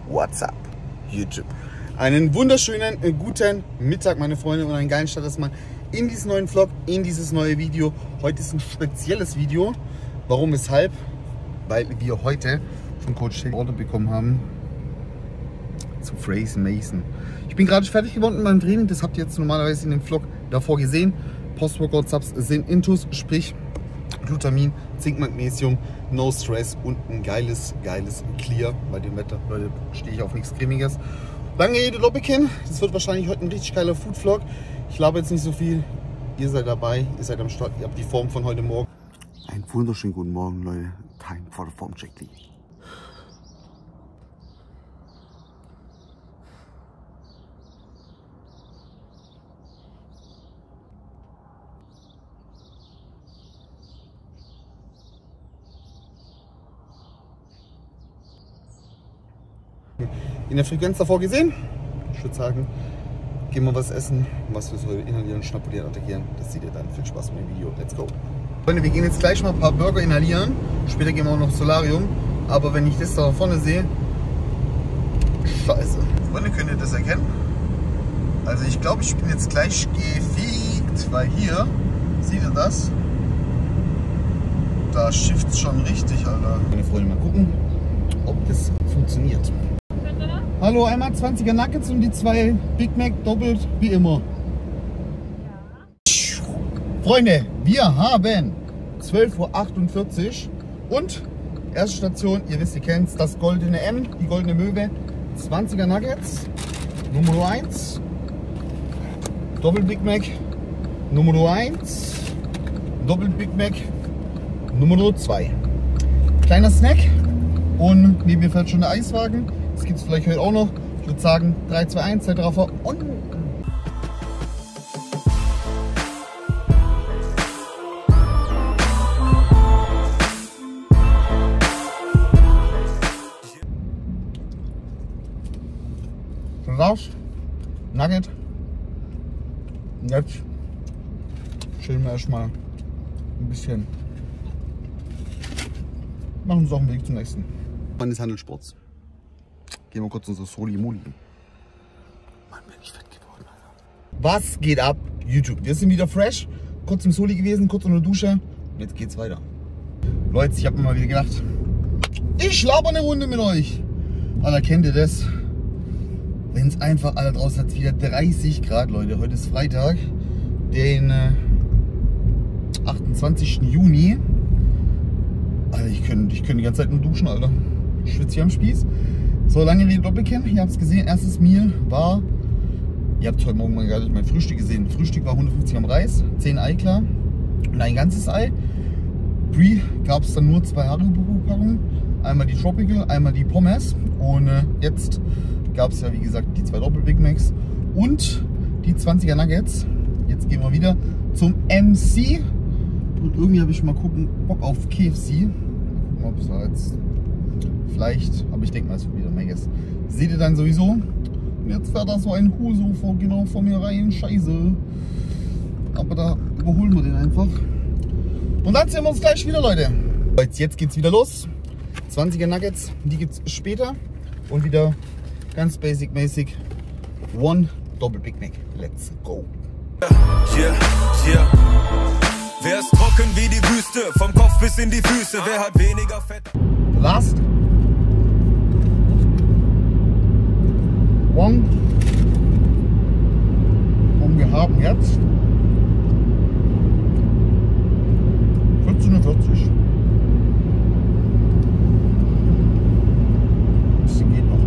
What's up, YouTube? Einen wunderschönen guten Mittag, meine Freunde, und einen geilen Start erstmal in diesen neuen Vlog, in dieses neue Video. Heute ist ein spezielles Video. Warum, weshalb? Weil wir heute von Coach Taylor Order bekommen haben zu Fraser Mason. Ich bin gerade fertig geworden mit meinem Training. Das habt ihr jetzt normalerweise in dem Vlog davor gesehen. Post-Workout-Subs sind Intus, sprich Glutamin, Zink, Magnesium, No Stress und ein geiles Clear. Bei dem Wetter, Leute, stehe ich auf nichts Cremiges. Lange Rede, Doppelkinn. Das wird wahrscheinlich heute ein richtig geiler Food-Vlog. Ich laber jetzt nicht so viel. Ihr seid dabei, ihr seid am Start, ihr habt die Form von heute Morgen. Einen wunderschönen guten Morgen, Leute. Time for the Form Check. In der Frequenz davor gesehen. Ich würde sagen, gehen wir was essen, was wir so inhalieren, schnapulieren, attackieren. Das seht ihr dann. Viel Spaß mit dem Video. Let's go. Freunde, wir gehen jetzt gleich mal ein paar Burger inhalieren. Später gehen wir auch noch Solarium. Aber wenn ich das da vorne sehe, scheiße. Freunde, könnt ihr das erkennen? Also ich glaube, ich bin jetzt gleich gefiegt, weil hier, seht ihr das? Da schifft es schon richtig, Alter. Meine Freunde, mal gucken, ob das funktioniert. Hallo, einmal 20er Nuggets und die 2 Big Mac doppelt wie immer. Ja. Freunde, wir haben 12:48 Uhr und erste Station, ihr wisst, ihr kennt das goldene M, die goldene Möwe. 20er Nuggets, Nummer 1, Doppel Big Mac, Nummer 1, Doppel Big Mac, Nummer 2. Kleiner Snack und neben mir fährt schon der Eiswagen. Das gibt es vielleicht heute auch noch. Ich würde sagen 3, 2, 1, Zeitraffer und... Raus, Nugget. Und jetzt chillen wir erstmal ein bisschen. Machen uns auf den Weg zum nächsten. Mann des Handelssports. Gehen wir kurz unsere Soli-Moli. Mann, bin ich fett geworden, Alter. Was geht ab, YouTube? Wir sind wieder fresh. Kurz im Soli gewesen, kurz unter der Dusche. Und jetzt geht's weiter. Leute, ich habe mir mal wieder gedacht, ich laber eine Runde mit euch. Alter, kennt ihr das? Wenn es einfach, Alter, draußen hat es wieder 30 Grad, Leute. Heute ist Freitag, den 28. Juni. Alter, ich könnte die ganze Zeit nur duschen, Alter. Ich schwitze hier am Spieß. So, lange Rede, Doppelkinn. Ihr habt es gesehen, erstes Meal war, ihr habt heute Morgen mal gerade mein Frühstück gesehen. Frühstück war 150 Gramm Reis, 10 Ei klar und ein ganzes Ei. Pre gab es dann nur 2 Haribo-Packungen. Einmal die Tropical, einmal die Pommes. Und jetzt gab es ja, wie gesagt, die 2 Doppel-Big Macs und die 20er Nuggets. Jetzt gehen wir wieder zum MC. Und irgendwie habe ich mal Bock auf KFC. Mal gucken, ob es da jetzt vielleicht, aber ich denke mal, es wird wieder Megas. Seht ihr dann sowieso. Und jetzt fährt da so ein Huso genau vor mir rein. Scheiße. Aber da überholen wir den einfach. Und dann sehen wir uns gleich wieder, Leute. Jetzt geht's wieder los. 20er Nuggets, die gibt's später. Und wieder ganz basic-mäßig. One Double Big Mac. Let's go. Wer ist trocken wie die Wüste? Vom Kopf bis in die Füße. Wer hat weniger Fett? Last. One. Und wir haben jetzt 14:40 Uhr. Das geht noch.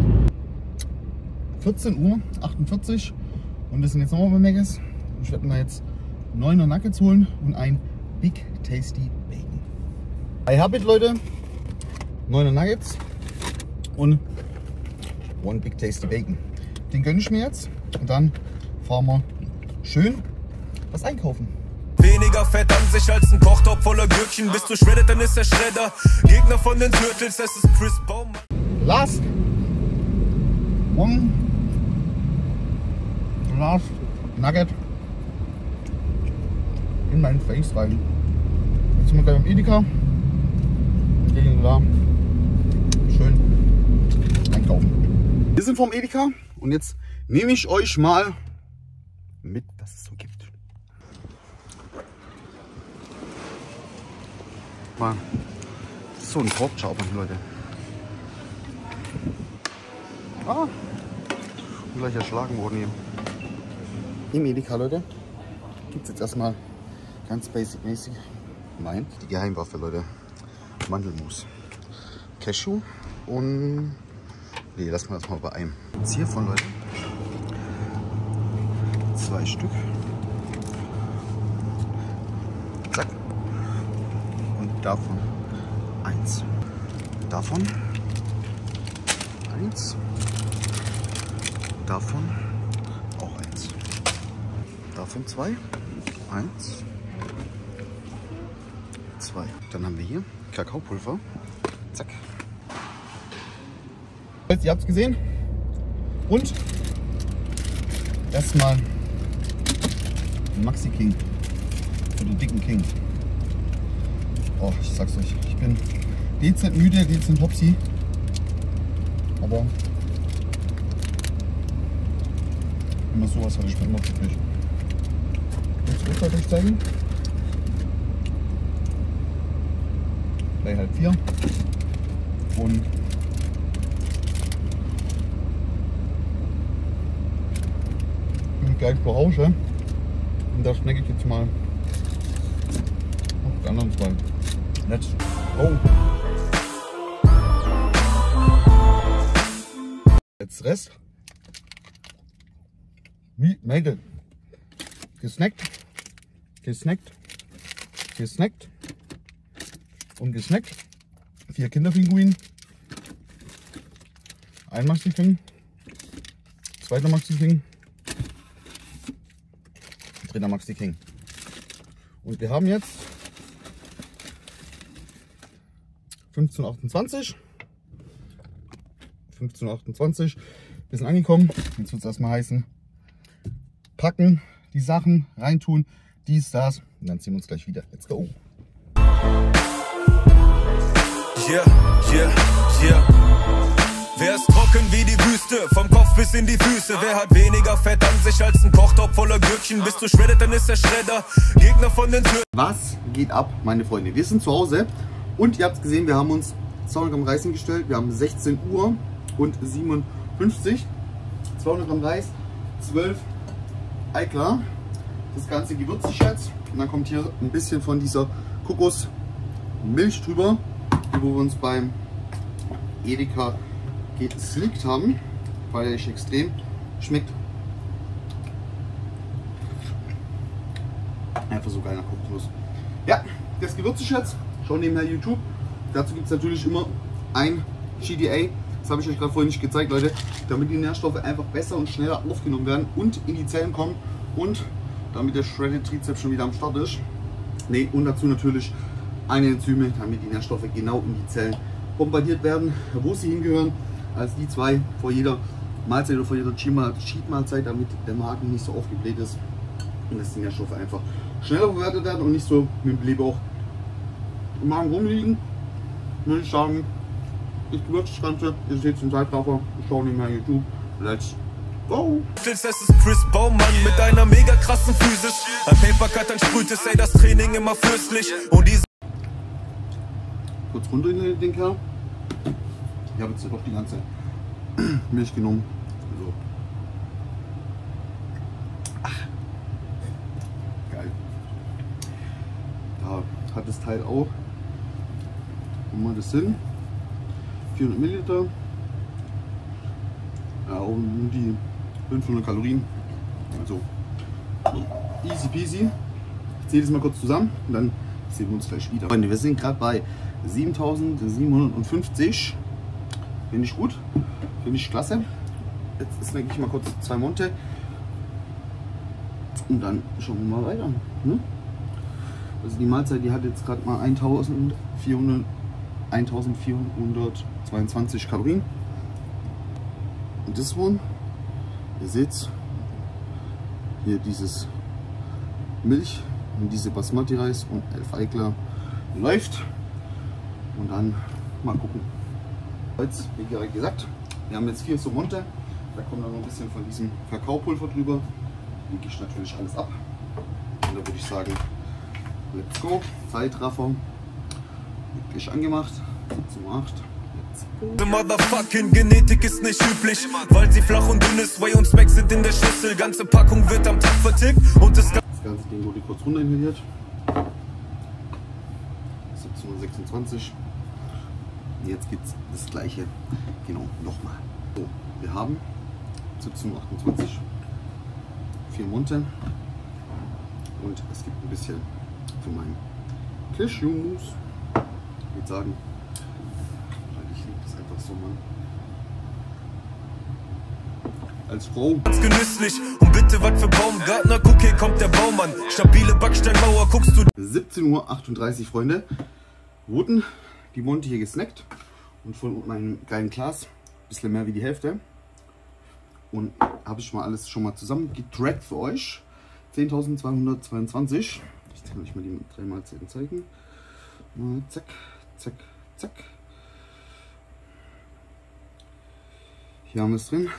14:48 Uhr. Und das sind jetzt nochmal bei Megas. Ich werde mir jetzt 9er Nuggets holen und ein Big Tasty Bacon. I have it, Leute. 9er Nuggets und One Big Tasty Bacon. Den gönne ich mir jetzt und dann fahren wir schön was einkaufen. Weniger Fett an sich als ein Kochtopf voller Gürkchen. Bist du shredded, dann ist der Schredder Gegner von den Turtles, es ist Chris Baumann. Last One Last Nugget in mein Face rein. Jetzt sind wir gleich beim Edeka. Und gehen da schön einkaufen. Wir sind vom Edeka und jetzt nehme ich euch mal mit, was es so gibt. Mal so ein Porkchopper, Leute. Ah, gleich erschlagen worden hier. Im Edeka, Leute, gibt es jetzt erstmal ganz basic-mäßig die Geheimwaffe, Leute. Mandelmus. Cashew und... Nee, lassen wir das mal bei einem. Jetzt hiervon, Leute. 2 Stück. Zack. Und davon 1. Davon 1. Davon auch 1. Davon 2. 1. 2. Dann haben wir hier Kakaopulver. Zack. Ihr habt es gesehen. Und erstmal Maxi King. Für den dicken King. Oh, ich sag's euch. Ich bin dezent müde, dezent hopsi. Aber immer sowas hatte ich mir immer glücklich. Jetzt will ich euch zeigen. Bei halb 4. Und gleich zu Hause. Und da schnecke ich jetzt mal auf die anderen 2. Let's go! Jetzt Rest. Wie meldet? Gesnackt, gesnackt, gesnackt und gesnackt. 4 Kinderpinguin. Ein Maxi King. Zweiter Maxi King. Dritter Maxi King. Und wir haben jetzt 15:28. 15:28. Wir sind angekommen. Jetzt wird es erstmal heißen, packen, die Sachen reintun, dies, das. Und dann sehen wir uns gleich wieder. Let's go. Yeah, yeah, yeah. Wer ist trocken wie die Wüste, vom Kopf bis in die Füße? Wer hat weniger Fett an sich als ein Kochtopf voller Gürkchen? Bist du shredded, dann ist der Schredder Gegner von den Türen. Was geht ab, meine Freunde? Wir sind zu Hause und ihr habt gesehen, wir haben uns 200 Gramm Reis hingestellt. Wir haben 16 Uhr und 57. 200 Gramm Reis, 12 Eiklar. Das Ganze gewürzt sich jetzt. Und dann kommt hier ein bisschen von dieser Kokosmilch drüber, wo wir uns beim Edeka geslickt haben, weil ich extrem schmeckt. Einfach so geil nach Kokosnuss. Ja, das gewürzt sich jetzt. Schauen nebenher YouTube. Dazu gibt es natürlich immer ein GDA. Das habe ich euch gerade vorhin nicht gezeigt, Leute. Damit die Nährstoffe einfach besser und schneller aufgenommen werden und in die Zellen kommen. Und damit der Shredded Trizeps schon wieder am Start ist. Ne, und dazu natürlich eine Enzyme, damit die Nährstoffe genau in die Zellen bombardiert werden, wo sie hingehören. Als die 2 vor jeder Mahlzeit oder vor jeder Cheat-Mahlzeit, damit der Magen nicht so aufgebläht ist. Und dass die Nährstoffe einfach schneller verwertet werden und nicht so mit dem Blähbauch im Magen rumliegen. Würde ich sagen, ich gewürze das Ganze. Ihr seht es im Zeitraffer. Schauen nicht mehr YouTube. Let's go! Es ist Chris Baumann mit einer mega krassen Physis. Ein Papercut, dann sprüht es, ey, das Training immer fürstlich. Und diese kurz runter in den Kerl. Ich habe jetzt doch die ganze Milch genommen. So. Ach. Geil. Da hat das Teil auch. Wo mal das hin? 400 Milliliter. Ja, um die 500 Kalorien. Also easy peasy. Ich zähle das mal kurz zusammen und dann sehen wir uns gleich wieder. Freunde, wir sind gerade bei 7750. Finde ich gut. Finde ich klasse. Jetzt snacke ich mal kurz 2 Monte. Und dann schauen wir mal weiter. Ne? Also die Mahlzeit, die hat jetzt gerade mal 1422 Kalorien. Und das one, ihr seht hier dieses Milch und diese Basmati Reis und 11 Eiklar läuft. Und dann mal gucken. Jetzt, wie gerade gesagt, Wir haben jetzt 4 so Monte. Da kommt dann noch ein bisschen von diesem Kakaopulver drüber. Wiege ich natürlich alles ab. Und da würde ich sagen, let's go. Zeitraffer. Wirklich angemacht. 17:08. The motherfucking Genetik ist nicht üblich, weil sie flach und dünn ist. Whey und Speck sind in der Schüssel. Ganze Packung wird am Tag vertickt und das ganze Ding wurde kurz runter inhaliert. 17:26 Uhr. Jetzt gibt es das gleiche, genau, nochmal. So, wir haben 17:28 Uhr, 4 Monte und es gibt ein bisschen von meinem Cashewmus. Ich würde sagen, ich liebe das einfach so, Mann. Als Frau. Genüsslich und bitte was für Baumgartner, guck, hier kommt der Baumann. Stabile Backsteinmauer, guckst du. 17:38 Uhr, Freunde. Wurden die Monte hier gesnackt und von meinem geilen Glas ein bisschen mehr wie die Hälfte. Und habe ich mal alles schon mal zusammen getrackt für euch. 10.222. Ich kann euch mal die 3 Mahlzeiten zeigen. Mal zack, zack, zack. Hier haben wir es drin.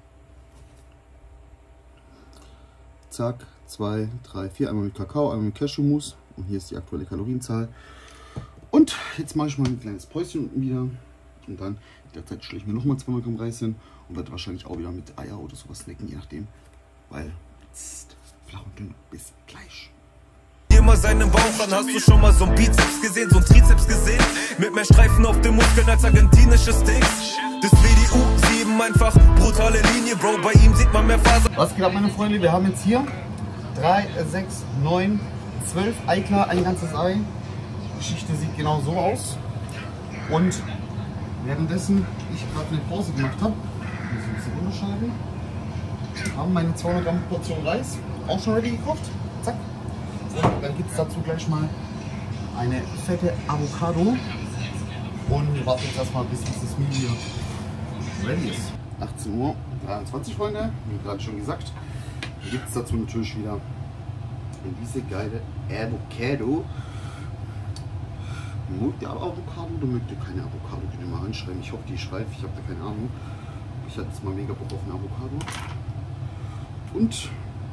Zack, 2, 3, 4. Einmal mit Kakao, einmal mit Cashewmus. Und hier ist die aktuelle Kalorienzahl. Und jetzt mache ich mal ein kleines Päuschen unten wieder. Und dann in der Zeit schläge ich mir nochmal 200 Gramm Reis hin. Und werde wahrscheinlich auch wieder mit Eier oder sowas snacken, je nachdem. Weil flach und dünn, bis gleich. Immer seinen Bauch an, hast du schon mal so ein Bizeps gesehen, so ein Trizeps gesehen? Mit mehr Streifen auf den Muskeln als argentinische Sticks. Das WDU 7 einfach brutale Linie, Bro, bei ihm sieht man mehr Faser. Was geht ab, meine Freunde? Wir haben jetzt hier 3, 6, 9, 12 Eiklar, ein ganzes Ei. Die Geschichte sieht genau so aus. Und währenddessen ich gerade eine Pause gemacht habe, muss ich ein bisschen unterscheiden, haben meine 200 Gramm Portion Reis auch schon ready gekocht. Zack. Und dann gibt es dazu gleich mal eine fette Avocado. Und wir warten jetzt erstmal, bis dieses Meal hier ready ist. 18:23 Uhr, Freunde, wie gerade schon gesagt. Gibt es dazu natürlich wieder diese geile Avocado. Mögt ihr Avocado oder mögt ihr keine Avocado? Könnt ihr mal anschreiben. Ich hoffe, die schreibt. Ich habe da keine Ahnung. Ich hatte jetzt mal mega Bock auf eine Avocado. Und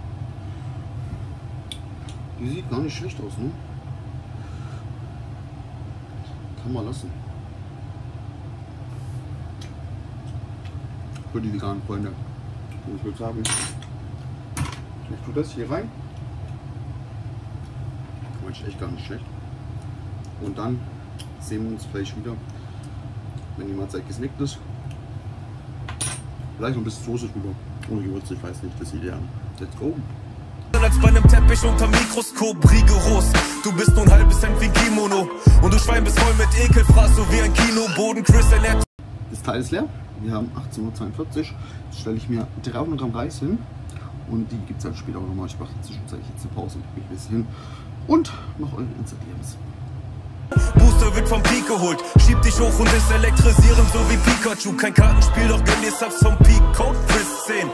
die sieht gar nicht schlecht aus, ne? Kann man lassen. Für die veganen Freunde. Und ich würde sagen, ich tue das hier rein. Manche echt gar nicht schlecht. Und dann sehen wir uns gleich wieder, wenn die Mahlzeit gesnackt ist. Vielleicht noch ein bisschen Soße drüber. Ohne Gewürze, ich weiß nicht, das ist ideal. Let's go! Als bei einem Teppich unter Mikroskop, rigoros. Du bist nur ein halbes Hemd wie ein Kimono. Und du Schwein bist voll mit Ekel, fraß so wie ein Kinoboden. Chris ernährt. Das Teil ist leer. Wir haben 18:42 Uhr. Jetzt stelle ich mir 300 Gramm Reis hin. Und die gibt es halt später auch nochmal. Ich mache zwischenzeitlich jetzt eine Pause und lege mich ein bisschen hin. Und noch eure Insta-DMs. Booster wird vom Peak geholt. Schieb dich hoch und ist elektrisierend, so wie Pikachu. Kein Kartenspiel, doch gönn dir Subs vom Peak. Code Chris 10.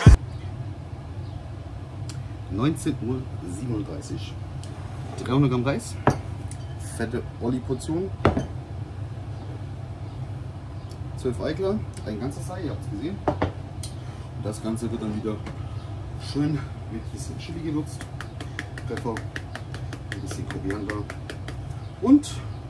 19:37 Uhr. 300 Gramm Reis. Fette Olli-Portion. 12 Eiklar. Ein ganzes Ei, ihr habt es gesehen. Und das Ganze wird dann wieder schön mit ein bisschen Chili genutzt. Pfeffer. Ein bisschen Koriander. Und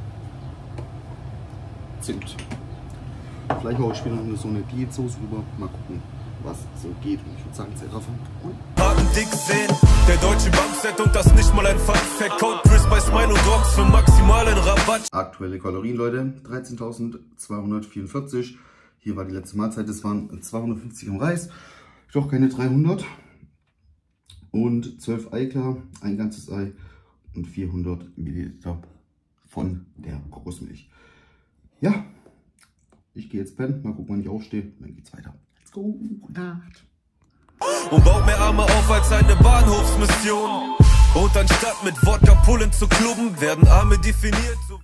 Zimt. Vielleicht mache ich später noch so eine Diätsoße rüber. Mal gucken, was so geht. Und ich würde sagen, Zeitraffer. Harten dick sehen, der deutsche Bankset und das nicht mal ein Fun-Fact. Code Chris bei Smilo Dogs für maximalen Rabatt. Aktuelle Kalorien, Leute, 13.244. Hier war die letzte Mahlzeit, das waren 250 Gramm Reis. Doch keine 300. Und 12 Eiklar, ein ganzes Ei und 400 Milliliter von der Kokosmilch. Ja, ich gehe jetzt pennen, mal gucken, wann ich aufstehe, dann geht's weiter. Let's go, gute Nacht. Und baut mehr Arme auf als eine Bahnhofsmission. Und anstatt mit Wodka Pullen zu klubben, werden Arme definiert.